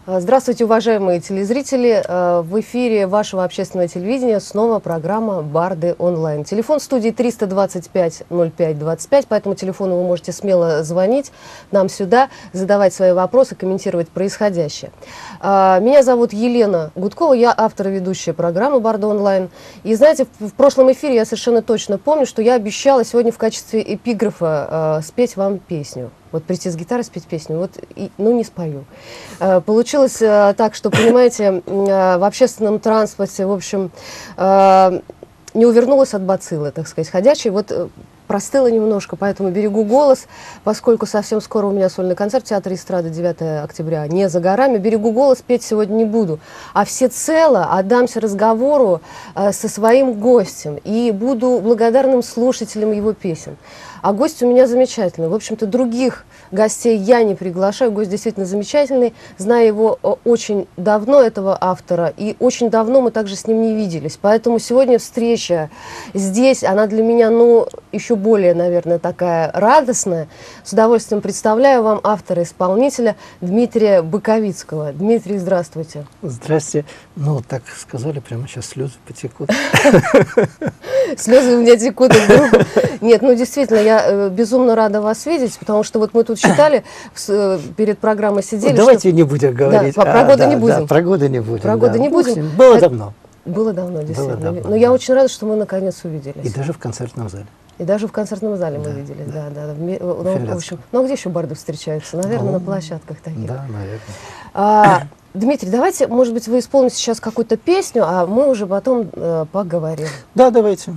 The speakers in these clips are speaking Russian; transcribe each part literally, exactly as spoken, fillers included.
Здравствуйте, уважаемые телезрители! В эфире вашего общественного телевидения снова программа «Барды онлайн». Телефон студии триста двадцать пять ноль пять двадцать пять, по этому телефону вы можете смело звонить нам сюда, задавать свои вопросы, комментировать происходящее. Меня зовут Елена Гудкова, я автор и ведущая программы «Барды онлайн». И знаете, в прошлом эфире я совершенно точно помню, что я обещала сегодня в качестве эпиграфа спеть вам песню. Вот прийти с гитарой, спеть песню, вот, и, ну, не спою. Э, получилось э, так, что, понимаете, э, в общественном транспорте, в общем, э, не увернулась от бациллы, так сказать, ходячей. Вот э, простыла немножко, поэтому берегу голос, поскольку совсем скоро у меня сольный концерт в Театре эстрады девятого октября, не за горами. Берегу голос, петь сегодня не буду, а всецело отдамся разговору э, со своим гостем и буду благодарным слушателям его песен. А гость у меня замечательный. В общем-то, других гостей я не приглашаю. Гость действительно замечательный. Знаю его очень давно, этого автора, и очень давно мы также с ним не виделись. Поэтому сегодня встреча здесь, она для меня, ну, еще более, наверное, такая радостная. С удовольствием представляю вам автора-исполнителя Дмитрия Боковицкого. Дмитрий, здравствуйте. Здрасте. Ну, так сказали, прямо сейчас слезы потекут. Слезы у меня текут. Нет, ну, действительно, я Я безумно рада вас видеть, потому что вот мы тут считали, перед программой сидели. Ну, давайте что... не будем говорить. Да, а, про годы да, не будем. Да, про годы не будем. Про годы да. не будем. Было Это... давно. Было давно, действительно. Было давно, Но да. я очень рада, что мы наконец увиделись. И даже в концертном зале. И даже в концертном зале да, мы виделись, да, да. да. Ну, в общем, ну, а где еще барды встречаются? Наверное, ну, на площадках таких. Да, наверное. А, Дмитрий, давайте, может быть, вы исполните сейчас какую-то песню, а мы уже потом э, поговорим. Да, давайте.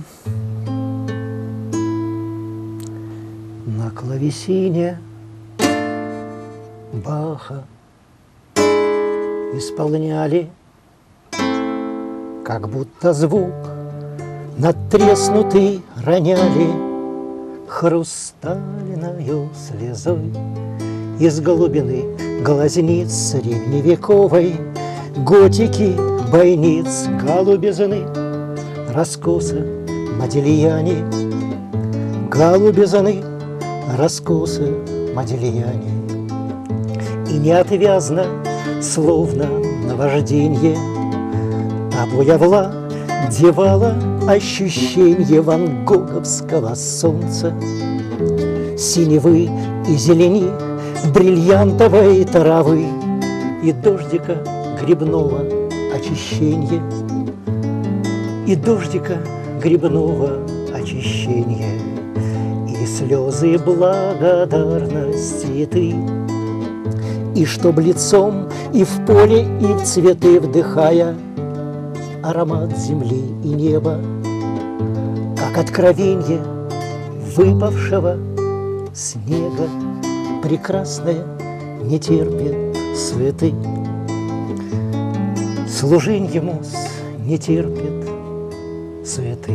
На клавесине Баха исполняли, как будто звук надтреснутый роняли хрустальною слезой из глубины глазниц средневековой готики бойниц голубизны раскоса Модильяне, голубизны раскосы Модильяне. И неотвязно, словно наважденье, тобой овладевало ощущение ван гоговского солнца, синевы и зелени бриллиантовой травы и дождика грибного очищения, и дождика грибного очищения. И слезы благодарности ты, и чтоб лицом и в поле, и в цветы вдыхая аромат земли и неба, как откровенье выпавшего снега, прекрасное не терпит суеты, служеньему не терпит суеты.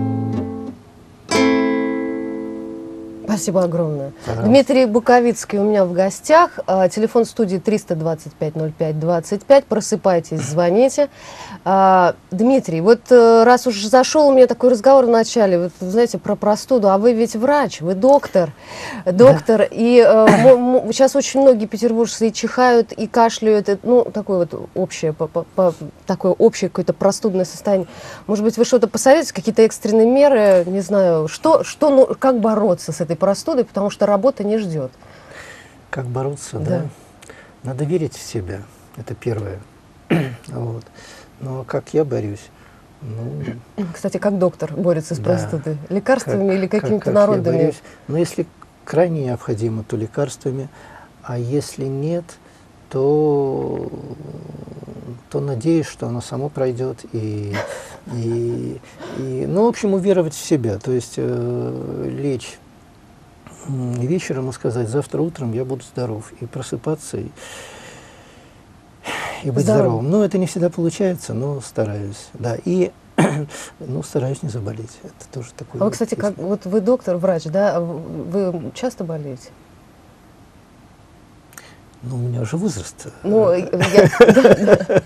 Спасибо огромное. Пожалуйста. Дмитрий Боковицкий у меня в гостях. Телефон студии триста двадцать пять ноль пять двадцать пять. Просыпайтесь, звоните. Дмитрий, вот раз уж зашел у меня такой разговор в начале, вот, знаете, про простуду, а вы ведь врач, вы доктор. Доктор. Да. И э, сейчас очень многие петербуржцы и чихают, и кашляют. И, ну, такое вот общее, по, по, по, такое общее какое-то простудное состояние. Может быть, вы что-то посоветуете, какие-то экстренные меры, не знаю, что, что, ну, как бороться с этой простудой, потому что работа не ждет. Как бороться, да? Да. Надо верить в себя, это первое. Вот. Но как я борюсь? Ну, кстати, как доктор борется с да. простудой? Лекарствами как, или какими-то как, народными? Ну, если крайне необходимо, то лекарствами, а если нет, то, то надеюсь, что оно само пройдет. И, и, и, ну, в общем, уверовать в себя, то есть э, лечь вечером и сказать: завтра утром я буду здоров, и просыпаться, и, и быть Здоров. здоровым. Ну, это не всегда получается, но стараюсь. Да, и ну, стараюсь не заболеть. Это тоже такое. А вы, кстати, как, вот вы доктор, врач, да? Вы часто болеете? Ну, у меня уже возраст. Ну, я, да, да.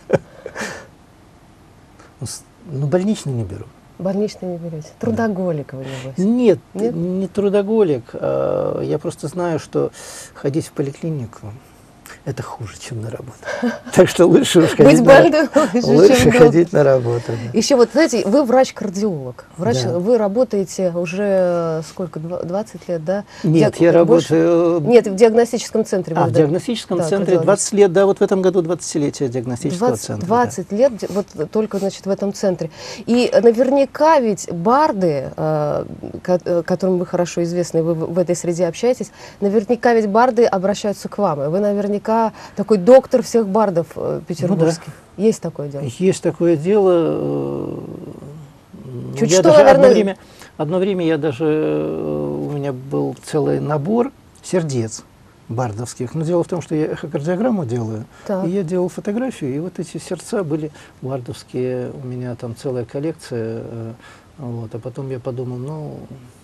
Ну, больничный не беру. Больничный не берете? Трудоголик вы, небось? Нет, Нет, не трудоголик. А я просто знаю, что ходить в поликлинику это хуже, чем на работу. Так что лучше уж Быть ходить, больным на, лучше, лучше чем ходить на работу. Да. Еще вот, знаете, вы врач-кардиолог. Врач, Да. Вы работаете уже сколько, двадцать лет, да? Нет, Диаг- я больше? работаю... Нет, в диагностическом центре. А, вы, в да. диагностическом Да, центре кардиологии. двадцать лет, да, вот в этом году двадцатилетие диагностического двадцать, центра. двадцать да. лет вот только, значит, в этом центре. И наверняка ведь барды, э, ко- которым вы хорошо известны, вы в в этой среде общаетесь, наверняка ведь барды обращаются к вам. И вы наверняка такой доктор всех бардов э, петербургских. Есть такое дело? Есть такое дело. э, ну, Чуть я что, даже наверное- Одно время, одно время я даже, э, у меня был целый набор сердец бардовских. Но дело в том, что я эхокардиограмму делаю, Так. и я делал фотографию, и вот эти сердца были бардовские, у меня там целая коллекция. э, Вот, а потом я подумал, ну,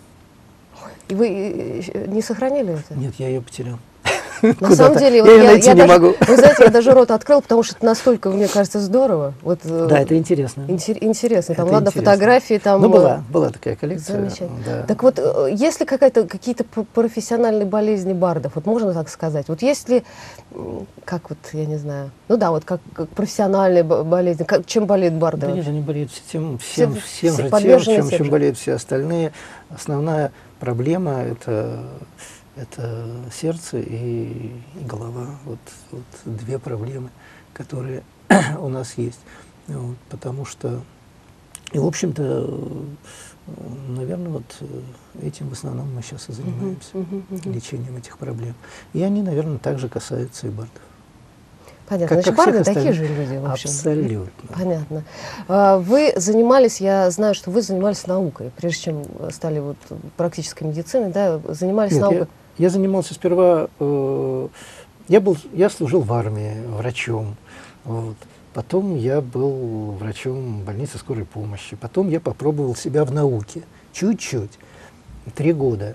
И вы э, не сохранили это? нет, я ее потерял. На Куда-то. самом деле, Я вот её я, найти я не даже, могу. вы знаете, я даже рот открыл, потому что это настолько, мне кажется, здорово. Вот, э, Да, это интересно. интер- интересно. Там, Это ладно, интересно. фотографии там. Ну, э, была, была такая коллекция. Замечательно. Да. Так вот, э, есть ли какая-то, какие-то п- профессиональные болезни бардов? Вот можно так сказать? Вот есть ли, м, как вот, я не знаю, ну да, вот как, как профессиональные бо- болезни, как, чем болеют барды? Да нет, вообще? они болеют всем, всем, Все- всем все же тем, подвержены чем, тем чем же. болеют все остальные. Основная проблема это, это сердце и, и голова. Вот, вот две проблемы, которые у нас есть. Вот, потому что, и в общем-то, наверное, вот этим в основном мы сейчас и занимаемся, Мгм, мгм. лечением этих проблем. И они, наверное, также касаются и бардов. Понятно. Как- Значит, как всех барды такие остальных. же люди, в общем. Абсолютно. Понятно. А, Вы занимались, я знаю, что вы занимались наукой, прежде чем стали вот практической медициной, да, занимались Нет, наукой. я, я занимался сперва, э, я, был, я служил в армии врачом, вот. Потом я был врачом больницы скорой помощи, потом я попробовал себя в науке, чуть-чуть, три года,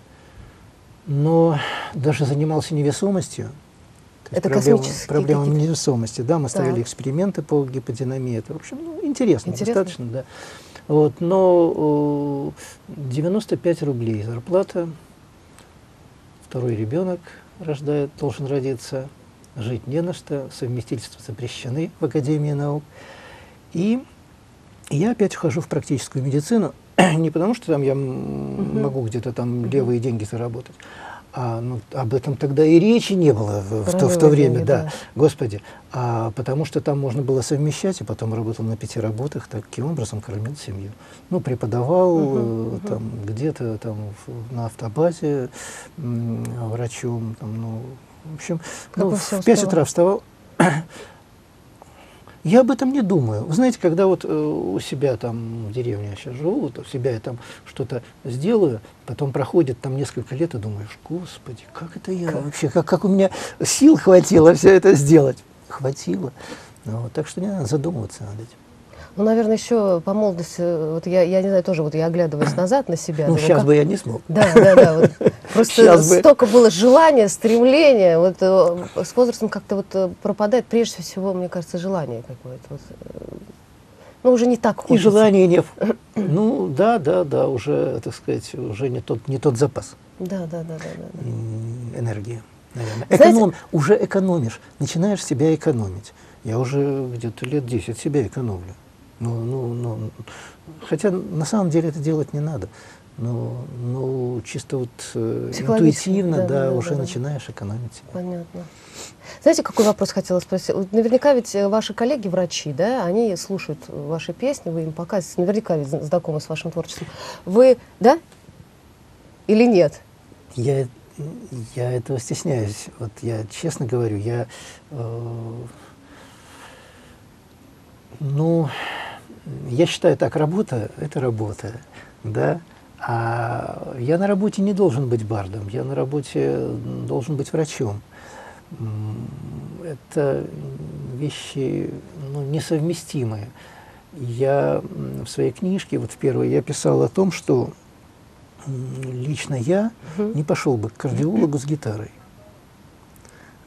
но даже занимался невесомостью. То есть Это проблема- космические проблемами какие-то- невесомости, да, мы ставили Так. эксперименты по гиподинамии, это, в общем, ну, интересно, Интересно. достаточно, да. Вот, но э, девяносто пять рублей зарплата, второй ребенок рождает, должен родиться, жить не на что, совместительства запрещены в Академии наук. И я опять ухожу в практическую медицину, не потому что там я м, могу где-то там левые деньги заработать, а ну, об этом тогда и речи не было в, в то, в то Правильные время, деньги, да, да. господи, а потому что там можно было совмещать, и потом работал на пяти работах, таким образом кормил семью. Ну, преподавал Мгм, э, мгм. там где-то там в- на автобазе м, врачом, там, ну, в общем, Как ну, вы в всё пять успевали? утра вставал. Я об этом не думаю. Вы знаете, когда вот э, у себя там в деревне я сейчас живу, вот у себя я там что-то сделаю, потом проходит там несколько лет, и думаешь, господи, как это я вообще, как, как у меня сил хватило все это сделать. Хватило. Ну, вот, так что не надо задумываться над этим. Ну, наверное, еще по молодости, вот я, я не знаю, тоже вот я оглядываюсь назад на себя. Ну, думаю, сейчас как- бы я не смог. Да, да, да. Вот. Просто Щас бы. столько было желания, стремления. Вот э, с возрастом как-то вот э, пропадает прежде всего, мне кажется, желание какое-то. Вот, э, ну, уже не так И хочется. желания нет. Ну, да, да, да, уже, так сказать, уже не тот, не тот запас Да, да, да, да, да, да. м, энергии, наверное. Знаете- Эконом, уже экономишь, начинаешь себя экономить. Я уже где-то лет десять себя экономлю. Ну, ну, ну, хотя на самом деле это делать не надо. Но, но чисто вот э, Психологически, интуитивно, да, да, да, да, уже да, да. начинаешь экономить себя. Понятно. Знаете, какой вопрос хотела спросить? Вот наверняка ведь э, ваши коллеги, врачи, да, они слушают ваши песни, вы им показываете, наверняка ведь зна- знакомы с вашим творчеством. Вы, да? Или нет? Я, я этого стесняюсь. Вот я честно говорю, я, э, ну, я считаю, так, работа – это работа, да, а я на работе не должен быть бардом, я на работе должен быть врачом. М, Это вещи, ну, несовместимые. Я м, в своей книжке, вот в первой, я писал о том, что м, лично я Мгм. не пошел бы к кардиологу с гитарой.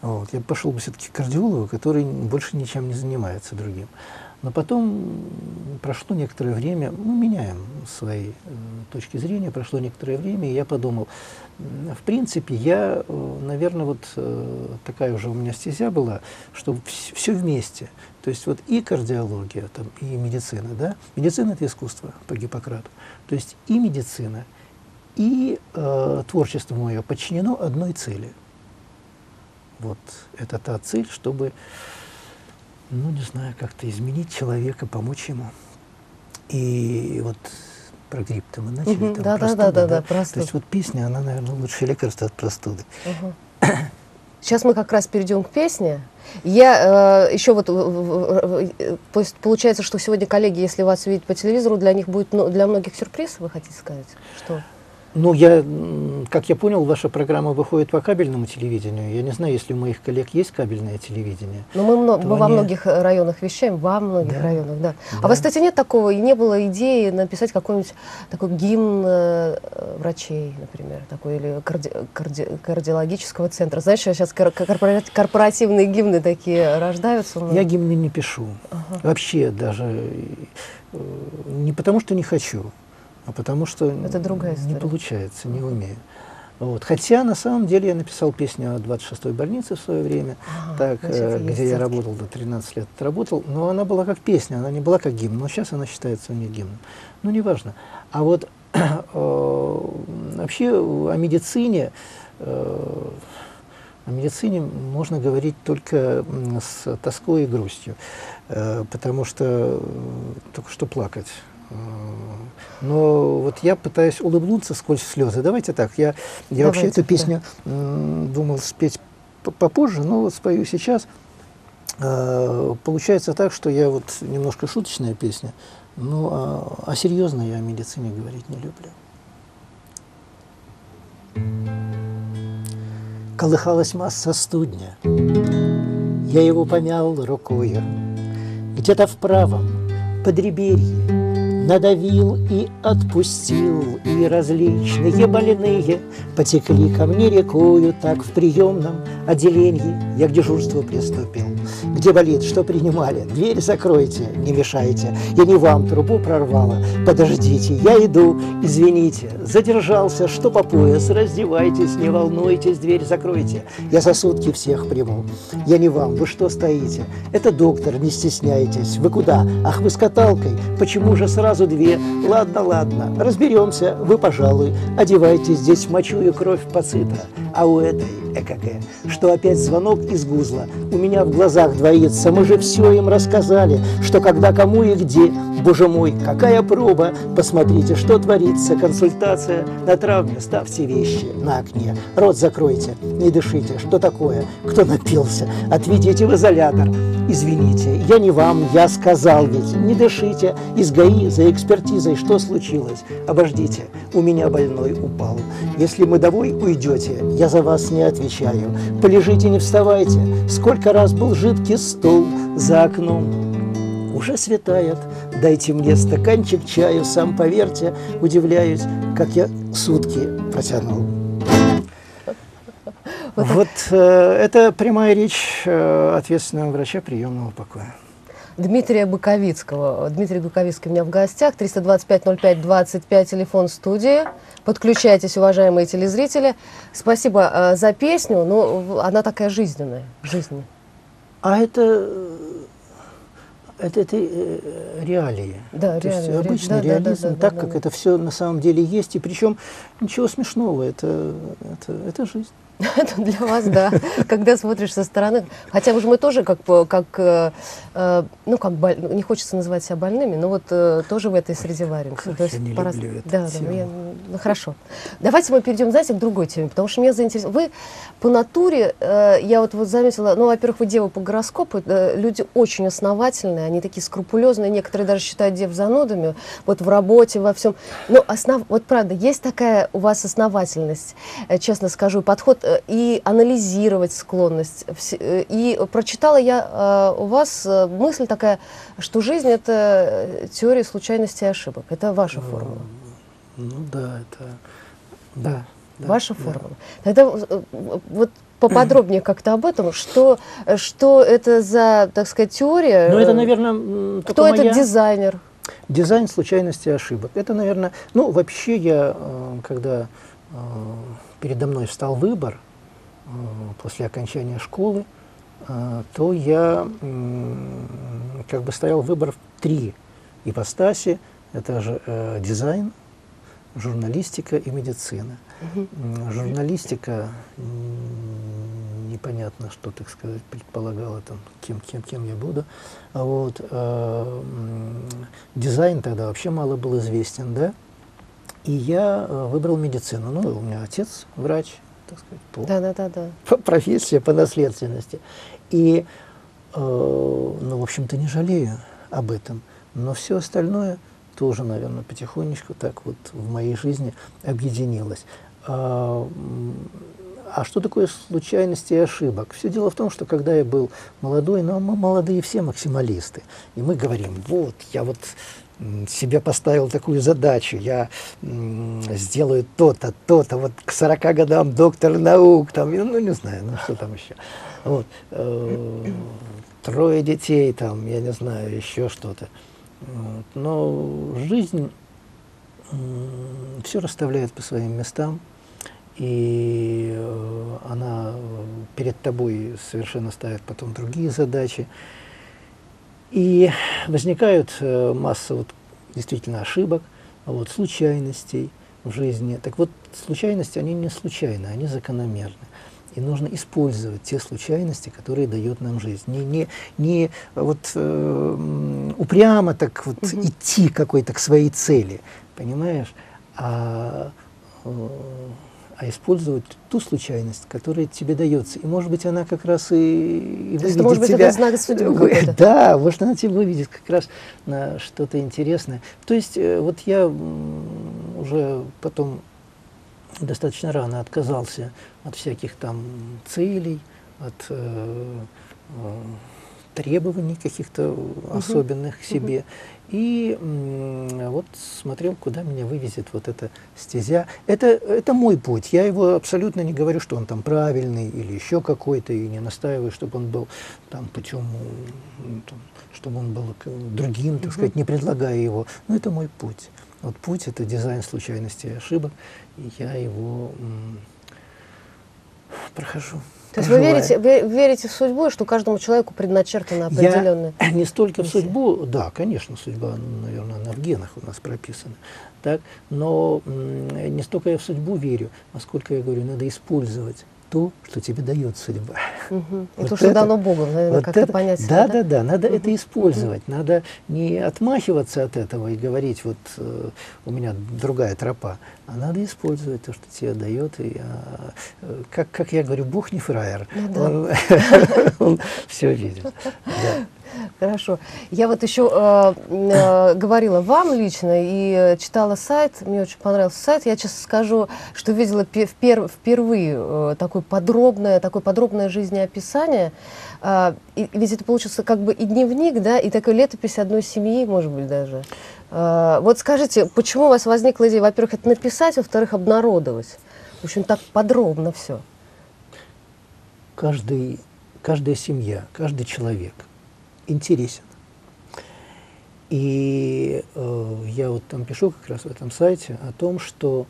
Вот. Я пошел бы все-таки к кардиологу, который больше ничем не занимается другим. Но потом прошло некоторое время, мы меняем свои э, точки зрения, прошло некоторое время, и я подумал, в принципе, я, э, наверное, вот э, такая уже у меня стезя была, что все вместе. То есть вот и кардиология, там, и медицина, да? Медицина — это искусство по Гиппократу. То есть и медицина, и э, творчество мое подчинено одной цели. Вот это та цель, чтобы, ну, не знаю, как-то изменить человека, помочь ему. И вот про грипп-то мы начали, Угу, там, да, простуда, да, да, да? да, простуда. То есть вот песня, она, наверное, лучшее лекарство от простуды. Угу. Сейчас мы как раз перейдем к песне. Я э, еще вот, э, э, то есть получается, что сегодня коллеги, если вас увидят по телевизору, для них будет, ну, для многих сюрприз, вы хотите сказать? Что? Ну, я, как я понял, ваша программа выходит по кабельному телевидению. Я не знаю, если у моих коллег есть кабельное телевидение. Но мы, мно, мы во они... многих районах вещаем, во многих да? районах, да. Да. А у вас, кстати, нет такого, и не было идеи написать какой-нибудь такой гимн э, врачей, например, такой, или карди, карди, кардиологического центра? Знаешь, сейчас корпора, корпоративные гимны такие рождаются. Я гимны не пишу. Ага. Вообще даже не потому, что не хочу, а потому что это другая не история. Получается, не умею. Вот. Хотя на самом деле я написал песню о двадцать шестой больнице в свое время, ага, так, э, где я работал, до тринадцати лет работал, но она была как песня, она не была как гимн, но сейчас она считается у меня гимном. Ну, неважно. А вот э, вообще о медицине, э, о медицине можно говорить только с тоской и грустью, э, потому что э, только что плакать. Но вот я пытаюсь улыбнуться сквозь слезы. Давайте так, я, я вообще эту песню да. думал спеть попозже, но вот спою сейчас. Получается так, что я вот немножко шуточная песня, ну а, а серьезно я о медицине говорить не люблю. Колыхалась масса студня, я его помял рукою, где-то в правом подреберье надавил и отпустил, и различные больные потекли ко мне рекою. Так в приемном отделении я к дежурству приступил. Где болит, что принимали? Дверь закройте, не мешайте. Я не вам трубу прорвала. Подождите, я иду, извините. Задержался, что по пояс, раздевайтесь, не волнуйтесь, дверь закройте. Я за сутки всех приму. Я не вам, вы что стоите? Это доктор, не стесняйтесь. Вы куда? Ах, вы с каталкой. Почему же сразу две? Ладно, ладно, разберемся, вы, пожалуй, одевайтесь, здесь мочу и кровь пацитра. А у этой ЭКГ, что опять звонок из гузла, у меня в глазах двоится. Мы же все им рассказали, что когда, кому и где. Боже мой, какая проба! Посмотрите, что творится. Консультация на травме, ставьте вещи на окне. Рот закройте, не дышите. Что такое? Кто напился? Отведите в изолятор. Извините, я не вам, я сказал ведь. Не дышите. Из ГАИ за экспертизой что случилось? Обождите, у меня больной упал. Если мы домой уйдете, я за вас не отвечаю. Полежите, не вставайте. Сколько раз был жидкий стол за окном. Уже светает. Дайте мне стаканчик чаю. Сам поверьте, удивляюсь, как я сутки протянул. Вот, вот э, это прямая речь э, ответственного врача приемного покоя. Дмитрия Буковицкого. Дмитрий Буковицкий у меня в гостях. триста двадцать пять ноль пять двадцать пять, телефон студии. Подключайтесь, уважаемые телезрители. Спасибо э, за песню, но она такая жизненная. жизненная. А это, это, это э, реалии. Да, То реалии, есть обычный да, реализм, да, да, так да, как да. это все на самом деле есть. И причем ничего смешного, это, это, это жизнь. Это для вас, да, когда смотришь со стороны. Хотя уже мы тоже, как, как э, ну, как боль... не хочется называть себя больными, но вот э, тоже в этой среде варимся. Как То есть я не пора... люблю эту да, тему. да, я... Ну, хорошо. Давайте мы перейдем, знаете, к другой теме, потому что меня заинтересовало. Вы по натуре, э, я вот, вот заметила, ну, во-первых, вы дева по гороскопу, э, люди очень основательные, они такие скрупулезные, некоторые даже считают дев занудами, вот в работе, во всем. Но основ... вот правда, есть такая у вас основательность, э, честно скажу, подход э, и анализировать склонность. И прочитала я э, у вас э, мысль такая, что жизнь — это теория случайности и ошибок. Это ваша формула. Ну да, это... Да. Да, Ваша да. формула. Тогда вот поподробнее как-то об этом, что, что это за, так сказать, теория? Ну, это, наверное, кто моя... этот дизайнер? Дизайн случайности и ошибок. Это, наверное, ну, вообще я, когда передо мной встал выбор после окончания школы, то я как бы стоял выбор в три ипостаси. Это же э, дизайн, журналистика и медицина. Угу. Журналистика, непонятно, что, так сказать, предполагала, там, кем, кем, кем я буду. А вот, э, дизайн тогда вообще мало был известен, да? И я выбрал медицину. Ну, у меня отец врач, так сказать, по, да, да, да, да. по профессии, по наследственности. И, э, ну, в общем-то, не жалею об этом. Но все остальное тоже, наверное, потихонечку так вот в моей жизни объединилось. А, а что такое случайности и ошибок? Все дело в том, что когда я был молодой, но мы молодые все максималисты, и мы говорим, вот, я вот себе поставил такую задачу, я сделаю то-то, то-то, вот к сорока годам доктор наук, там, ну, не знаю, ну, что там еще. Вот, э, трое детей, там, я не знаю, еще что-то. Вот. Но жизнь э, все расставляет по своим местам, и э, она перед тобой совершенно ставит потом другие задачи. И возникают э, масса вот, действительно ошибок, вот, случайностей в жизни. Так вот, случайности, они не случайны, они закономерны. И нужно использовать те случайности, которые дает нам жизнь. Не, не, не вот, э, упрямо так вот угу. идти какой-то к своей цели, понимаешь, а, э, а использовать ту случайность, которая тебе дается. И, может быть, она как раз и, и выведет может быть, тебя... это знак судьбы какой-то. Да, может, она тебя выведет как раз на что-то интересное. То есть, э, вот я уже потом достаточно рано отказался от всяких там целей, от э, э, требований каких-то uh-huh. особенных к себе. Uh-huh. И м, вот смотрел, куда меня вывезет вот эта стезя. Это, это мой путь. Я его абсолютно не говорю, что он там правильный или еще какой-то, и не настаиваю, чтобы он был там путем, там, чтобы он был другим, так uh-huh. сказать, не предлагая его. Но это мой путь. Вот путь — это дизайн случайностей и ошибок, и я его м, прохожу. То есть вы верите, вы верите в судьбу, что каждому человеку предначертано определенное? Я не столько в судьбу, да, конечно, судьба, наверное, она в генах у нас прописана, так, но м, не столько я в судьбу верю, а сколько я говорю, надо использовать то, что тебе дает судьба. Угу. Вот то, что это, дано Богом, наверное, вот как-то понять. Да, да, да, да, надо угу. это использовать, угу. надо не отмахиваться от этого и говорить, вот э, у меня другая тропа, а надо использовать то, что тебе дает. И, э, как, как я говорю, Бог не фраер, ну, да. он, он все видит. Да. Хорошо. Я вот еще э, э, говорила вам лично и читала сайт, мне очень понравился сайт. Я честно скажу, что видела впер впервые э, такое подробное, такое подробное жизнеописание. Э, и, ведь это получился как бы и дневник, да, и такая летопись одной семьи, может быть, даже. Э, вот скажите, почему у вас возникла идея, во-первых, это написать, во-вторых, обнародовать? В общем, так подробно все. Каждый, каждая семья, каждый человек интересен. И э, я вот там пишу как раз в этом сайте о том, что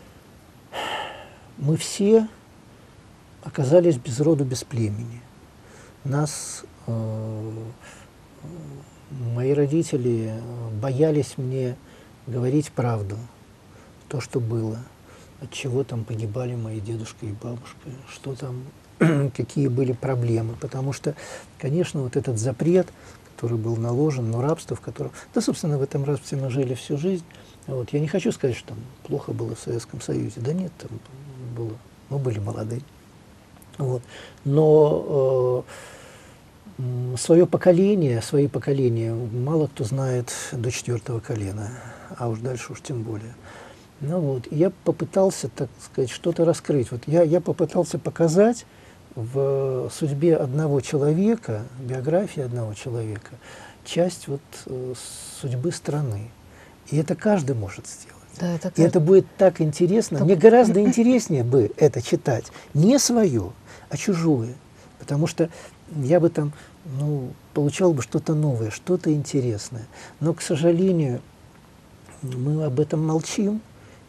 мы все оказались без роду, без племени. Нас, э, мои родители боялись мне говорить правду, то, что было, от чего там погибали мои дедушка и бабушка, что там, какие были проблемы, потому что, конечно, вот этот запрет, который был наложен, но рабство, в котором, да, собственно, в этом рабстве мы жили всю жизнь. Вот. Я не хочу сказать, что там плохо было в Советском Союзе, да нет, там было, мы были молодые. Вот. Но э, свое поколение, свои поколения мало кто знает до четвертого колена, а уж дальше уж тем более. Ну вот, и я попытался, так сказать, что-то раскрыть. Вот я, я попытался показать в судьбе одного человека, биографии одного человека, часть вот э, судьбы страны. И это каждый может сделать. Да, это и это будет так интересно. Мне гораздо интереснее бы это читать не свое, а чужое. Потому что я бы там, ну, получал бы что-то новое, что-то интересное. Но, к сожалению, мы об этом молчим,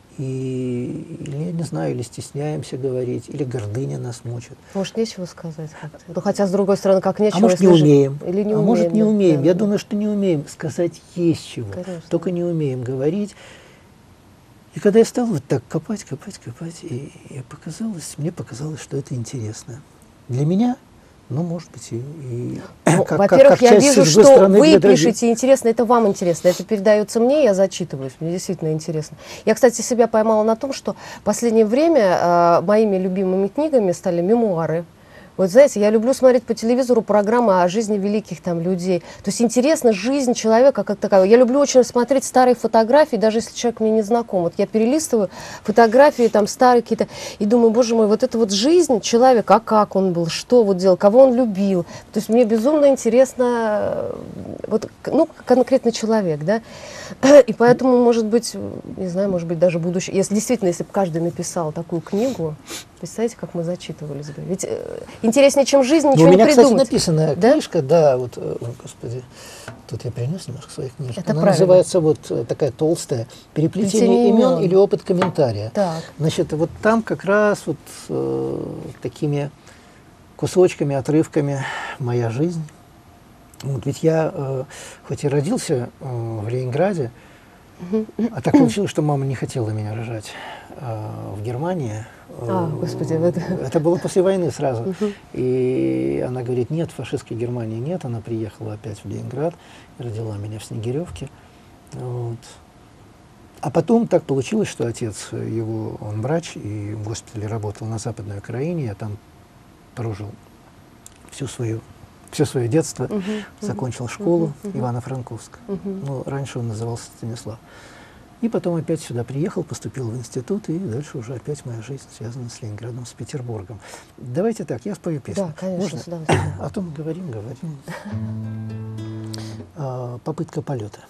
и, или, я не знаю, или стесняемся говорить, или гордыня нас мучит. Может, нечего сказать как-то? Ну, хотя, с другой стороны, как нечего... А может, не если же- умеем. Или не а умеем, может, не да, умеем. да, Я да. думаю, что не умеем. Сказать есть чего. Конечно. Только не умеем говорить. И когда я стал вот так копать, копать, копать, и, и показалось, мне показалось, что это интересно. Для меня, ну, может быть, и... и Ну, как- во-первых, как я часть вижу, судьбы что страны вы для других. пишете интересно, это вам интересно. Это передается мне, я зачитываюсь, мне действительно интересно. Я, кстати, себя поймала на том, что в последнее время э, моими любимыми книгами стали мемуары. Вот знаете, я люблю смотреть по телевизору программы о жизни великих там людей. То есть интересна жизнь человека как такового. Я люблю очень смотреть старые фотографии, даже если человек мне не знаком. Вот я перелистываю фотографии там старые какие-то и думаю, боже мой, вот это вот жизнь человека, а как он был, что вот делал, кого он любил. То есть мне безумно интересно э, вот, ну, конкретный человек, да. И поэтому, может быть, не знаю, может быть, даже будущее, если действительно, если бы каждый написал такую книгу, представляете, как мы зачитывались бы. Ведь э, интереснее, чем жизнь, Ну, ничего у не меня, придумать. кстати, написанная Да? книжка, да, вот, э, ой, господи, тут я принес немножко своих книжек. Это Она правильно. называется вот э, такая толстая «Переплетение «Плетение имен имен». или опыт комментария». Так. Значит, вот там как раз вот э, такими кусочками, отрывками моя жизнь. Вот ведь я, э, хоть и родился э, в Ленинграде, а так получилось, что мама не хотела меня рожать э, в Германии. А, господи, в это- Это было после войны сразу. И она говорит, нет, фашистской Германии нет. Она приехала опять в Ленинград, родила меня в Снегиревке. Вот. А потом так получилось, что отец его, он врач, и в госпитале работал на Западной Украине. Я там прожил всю свою, все свое детство, Мгм, мгм, закончил школу мгм, мгм. Ивано-Франковск. Мгм. Ну, раньше он назывался Станислав. И потом опять сюда приехал, поступил в институт, и дальше уже опять моя жизнь связана с Ленинградом, с Петербургом. Давайте так, я спою песню. Да, конечно, Можно? с удовольствием. А то мы говорим, говорим. А, попытка полета.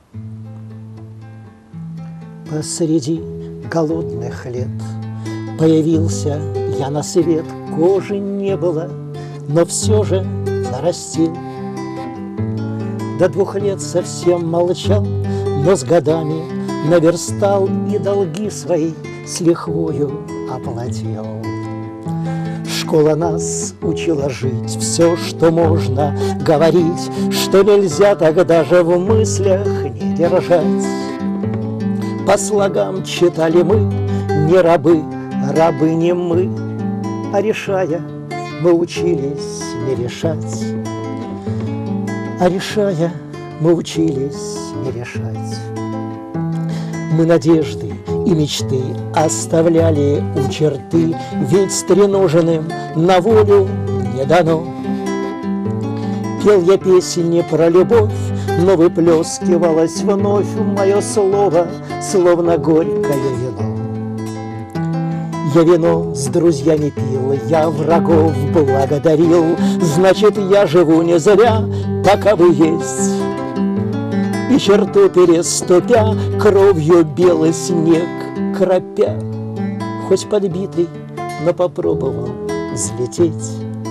Посреди голодных лет появился я на свет, кожи не было, но все же нарастил. До двух лет совсем молчал, но с годами наверстал и долги свои с лихвою оплатил. Школа нас учила жить, все, что можно говорить, что нельзя тогда же в мыслях не держать. По слогам читали мы, не рабы, рабы не мы, а решая, мы учились не решать. А решая, мы учились не решать. Мы надежды и мечты оставляли у черты, ведь стреноженным на волю не дано. Пел я песни про любовь, но выплескивалось вновь мое слово, словно горькое вино. Я вино с друзьями пил, я врагов благодарил, значит, я живу не зря, таковы есть. И черту переступя, кровью белый снег кропя, хоть подбитый, но попробовал взлететь.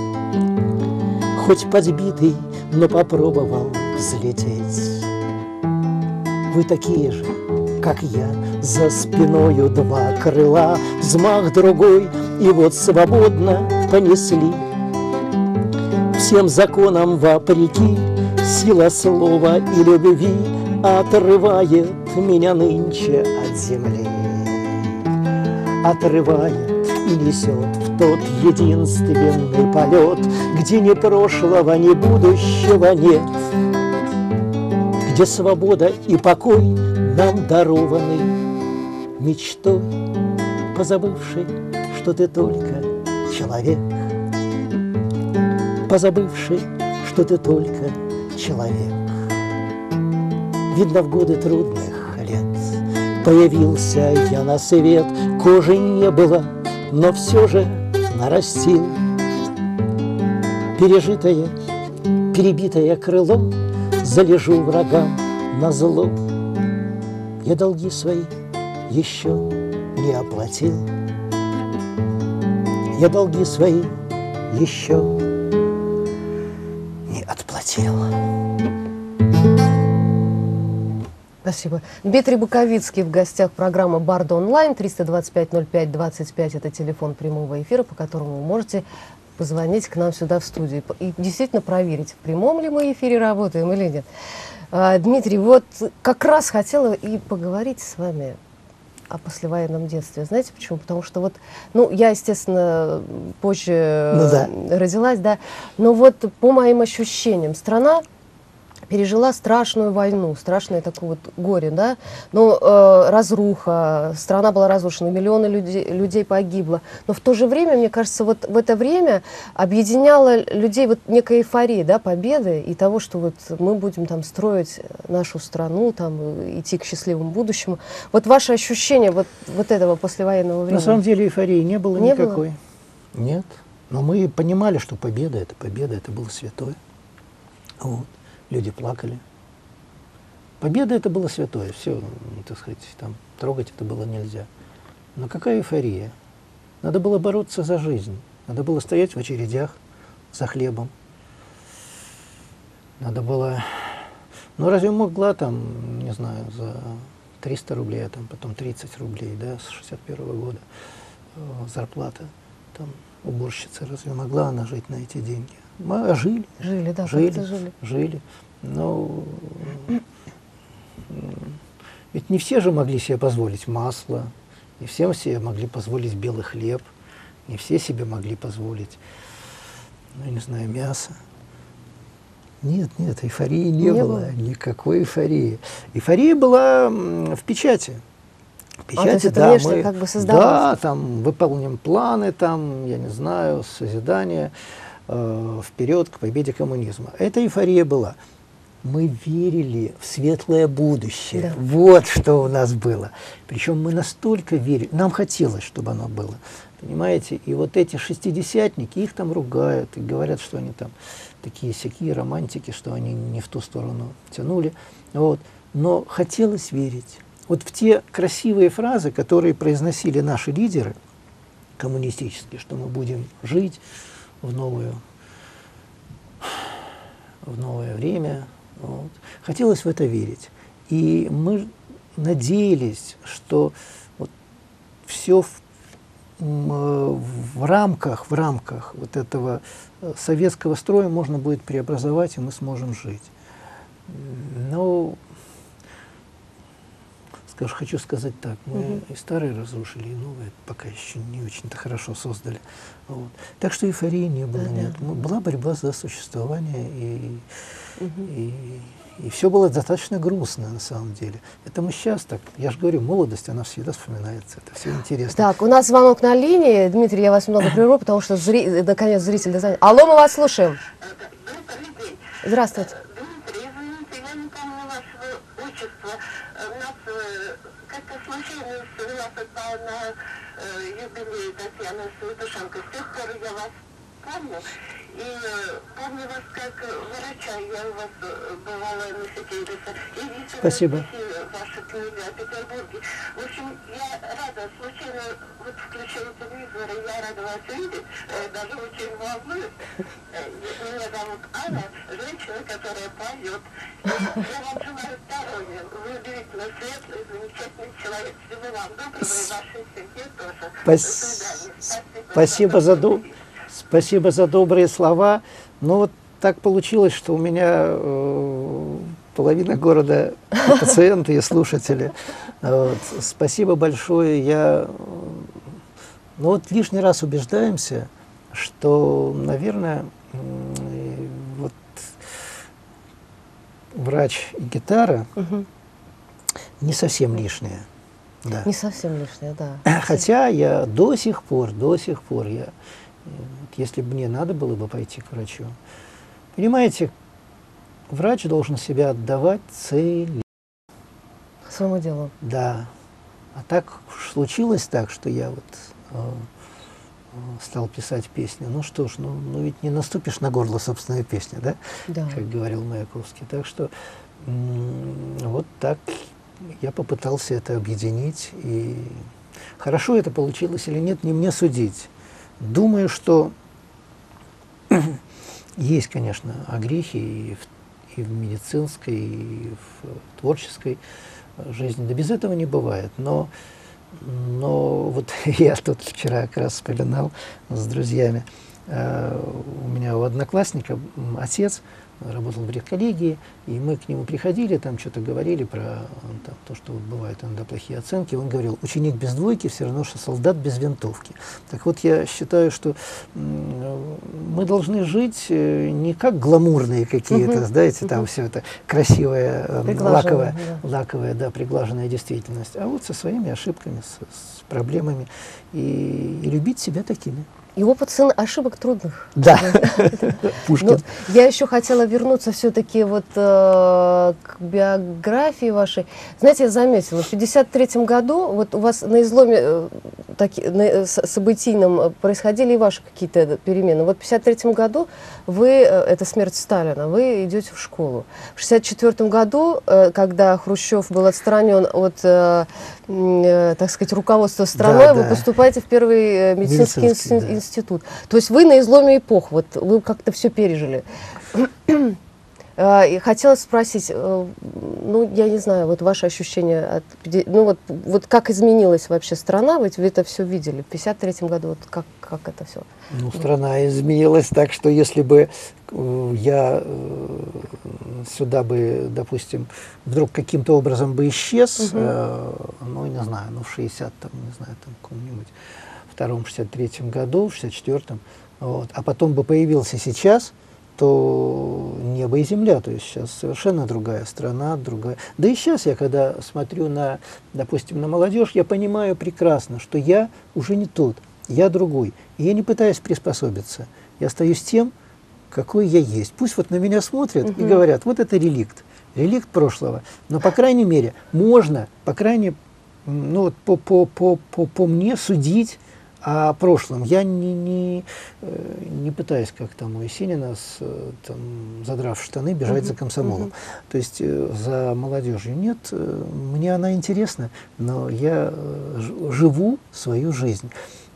Хоть подбитый, но попробовал взлететь. Вы такие же, как я, за спиною два крыла, взмах другой, и вот свободно понесли. Всем законам вопреки, сила слова и любви отрывает меня нынче от земли. Отрывает и несет в тот единственный полет, где ни прошлого, ни будущего нет, где свобода и покой нам дарованы мечтой, позабывший, что ты только человек, позабывший, что ты только человек. Видно, в годы трудных лет появился я на свет, кожи не было, но все же нарастил. Пережитое, перебитое крыло залежу врагам на зло. Я долги свои еще не оплатил. Я долги свои еще не отплатил. Спасибо. Дмитрий Буковицкий в гостях программы «Барды онлайн». триста двадцать пять ноль пять двадцать пять – это телефон прямого эфира, по которому вы можете позвонить к нам сюда в студию и действительно проверить, в прямом ли мы эфире работаем или нет. А, Дмитрий, вот как раз хотела и поговорить с вами о послевоенном детстве. Знаете почему? Потому что вот, ну, я, естественно, позже ну, да. родилась, да, но вот по моим ощущениям, страна пережила страшную войну, страшное такое вот горе, да, но э, разруха, страна была разрушена, миллионы людей, людей погибло, но в то же время, мне кажется, вот в это время объединяла людей вот некая эйфория, да, победы и того, что вот мы будем там строить нашу страну, там идти к счастливому будущему. Вот ваше ощущение вот, вот этого послевоенного времени? На самом деле эйфории не было не никакой. Было? Нет, но мы понимали, что победа — это победа, это было святое. Вот. Люди плакали. Победа — это было святое, все, так сказать, там, трогать это было нельзя. Но какая эйфория? Надо было бороться за жизнь, надо было стоять в очередях за хлебом. Надо было... Ну, разве могла там, не знаю, за триста рублей, а там потом тридцать рублей, да, с шестьдесят первого года э, зарплата, там, уборщица, разве могла она жить на эти деньги? Мы жили. Жили, да, жили, жили. жили. Но ведь не все же могли себе позволить масло, не все себе могли позволить белый хлеб, не все себе могли позволить, ну, я не знаю, мясо. Нет, нет, эйфории не, не было, было, никакой эйфории. Эйфория была в печати. В печати, а, то есть это да, внешне мы, как бы создавалось. Да, там выполним планы, там, я не знаю, созидание э, вперед к победе коммунизма. Эта эйфория была. Мы верили в светлое будущее. Да. Вот что у нас было. Причем мы настолько верили, нам хотелось, чтобы оно было. Понимаете? И вот эти шестидесятники, их там ругают и говорят, что они там такие-сякие романтики, что они не в ту сторону тянули. Вот. Но хотелось верить. Вот в те красивые фразы, которые произносили наши лидеры коммунистические, что мы будем жить в, новую, в новое время. Вот. Хотелось в это верить. И мы надеялись, что вот все в, в рамках, в рамках вот этого советского строя можно будет преобразовать, и мы сможем жить. Но, скажу, хочу сказать так, мы угу. и старые разрушили, и новые пока еще не очень-то хорошо создали. Вот. Так что эйфории не было, да, нет. Да. Была борьба за существование, и, угу. и, и все было достаточно грустно на самом деле. Это мы сейчас так, я же говорю, молодость, она всегда вспоминается, это все интересно. Так, у нас звонок на линии. Дмитрий, я вас немного прерву, потому что зри... наконец зритель дозвонил. Алло, мы вас слушаем. Здравствуйте. Дмитрий, извините, я не помню вашего отчества. У нас как-то случайно свела судьба на юбилей Татьяны Святошенко. С тех пор я вас помню. И помню вас как врача. Я у вас бывала на Сетевице. И спасибо. Ваша книга о Петербурге. В общем, я рада, случайно вот включила телевизор, и я рада вас видеть. Даже очень волнуюсь. Меня зовут Анна, женщина, которая поет. И я вам желаю здоровья. Вы удивительно светлый, замечательный человек. Всего вам доброго, и вашей семье тоже. До свидания. Спасибо, Спасибо за, до... Спасибо за добрые слова. Ну вот так получилось, что у меня э, половина города пациенты и слушатели. Вот. Спасибо большое. Я, ну вот лишний раз убеждаемся, что, наверное, вот врач и гитара угу. не совсем лишние. Да. Не совсем лишние, да. Хотя я до сих пор, до сих пор, я, если бы мне надо было бы пойти к врачу, понимаете, врач должен себя отдавать цель. Своему делу. Да. А так случилось так, что я вот э, стал писать песни. Ну что ж, ну, ну ведь не наступишь на горло собственной песни, да? Да. Как говорил Маяковский. Так что вот так я попытался это объединить. И хорошо это получилось или нет, не мне судить. Думаю, что есть, конечно, огрехи и в, и в медицинской, и в творческой жизни. Да без этого не бывает. Но, но вот я тут вчера как раз вспоминал с друзьями. Uh, у меня у одноклассника отец работал в редколлегии, и мы к нему приходили, там что-то говорили про там, то, что вот бывают иногда плохие оценки. Он говорил, ученик без двойки все равно, что солдат без винтовки. Так вот, я считаю, что мы должны жить не как гламурные какие-то, угу. знаете, там угу. все это красивое, лаковое, да. лаковая, да, приглаженная действительность, а вот со своими ошибками, с, с проблемами, и, и любить себя такими. И опыт сын ошибок трудных. Да, Пушкин. Я еще хотела вернуться все-таки вот э, к биографии вашей. Знаете, я заметила, в пятьдесят третьем году вот у вас на изломе э, таки, на, событийном происходили и ваши какие-то перемены. Вот в пятьдесят третьем году вы, э, это смерть Сталина, вы идете в школу. В шестьдесят четвёртом году, э, когда Хрущев был отстранен от, э, э, так сказать, руководства страной, да, вы да. поступаете в первый медицинский, медицинский институт. Да. Институт. То есть вы на изломе эпох, вот вы как-то все пережили. И хотела спросить, ну, я не знаю, вот ваши ощущения, от, ну, вот, вот как изменилась вообще страна, ведь вы это все видели в пятьдесят третьем году, вот как, как это все? Ну, страна изменилась так, что если бы я сюда бы, допустим, вдруг каким-то образом бы исчез, угу. э, ну, не знаю, ну, в шестидесятом, не знаю, там, каком-нибудь втором, шестьдесят третьем году, в шестьдесят четвёртом, вот, а потом бы появился сейчас, то небо и земля, то есть сейчас совершенно другая страна, другая. Да и сейчас я, когда смотрю на, допустим, на молодежь, я понимаю прекрасно, что я уже не тот, я другой. И я не пытаюсь приспособиться, я остаюсь тем, какой я есть. Пусть вот на меня смотрят угу. и говорят, вот это реликт, реликт прошлого, но, по крайней мере, можно, по крайней мере, ну, вот по, по, по, по, по мне судить о прошлом. Я не, не, не пытаюсь, как там у Есенина, с, там, задрав штаны, бежать uh-huh, за комсомолом. Uh-huh. То есть за молодежью нет. Мне она интересна, но я живу свою жизнь.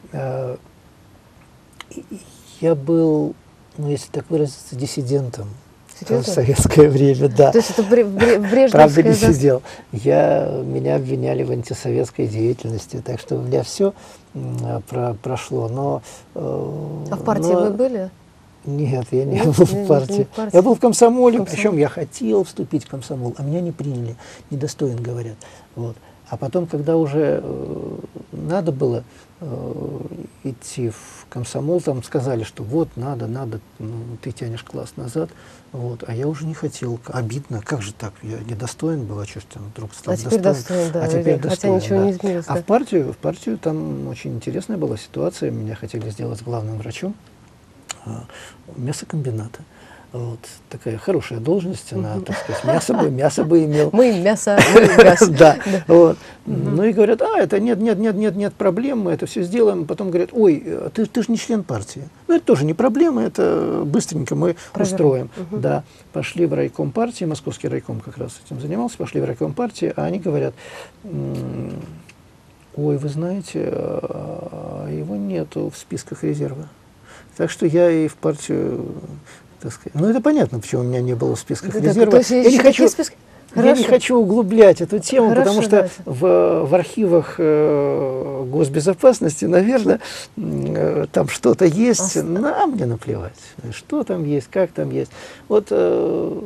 Я был, ну, если так выразиться, диссидентом. Серьезно? В советское время, да. То есть это в Брежневское... Правда, не сидел. Я, меня обвиняли в антисоветской деятельности, так что у меня все про, прошло. Но, а в партии но... вы были? Нет, я не Нет, был не, в партии. не в партии. Я был в комсомоле, Комсомол. Причем я хотел вступить в комсомол, а меня не приняли, недостоин, говорят. Вот. А потом, когда уже э, надо было э, идти в комсомол, там сказали, что вот, надо, надо, ну, ты тянешь класс назад, вот, а я уже не хотел. Обидно, как же так, я недостоин был, а что ж там вдруг стал а теперь достоин, да, а теперь хотя достоин, ничего да. не изменилось. А да. в партию, в партию там очень интересная была ситуация, меня хотели сделать главным врачом э, мясокомбината. Вот, такая хорошая должность, она, uh-huh. так сказать, мясо бы, мясо бы имел. Мы мясо, мы мясо. Да, вот. Ну и говорят, а, это нет, нет, нет, нет, нет проблем, мы это все сделаем. Потом говорят, ой, ты, ты же не член партии. Ну это тоже не проблема, это быстренько мы устроим. Да, пошли в райком партии, московский райком как раз этим занимался, пошли в райком партии, а они говорят, ой, вы знаете, его нету в списках резерва. Так что я и в партию... Так сказать. Ну, это понятно, почему у меня не было в списках да, резерва. Я не, хочу, я не хочу углублять эту тему, Хорошо, потому что давайте. в, в архивах э, госбезопасности, наверное, э, там что-то есть. Нам мне наплевать, что там есть, как там есть. Вот э,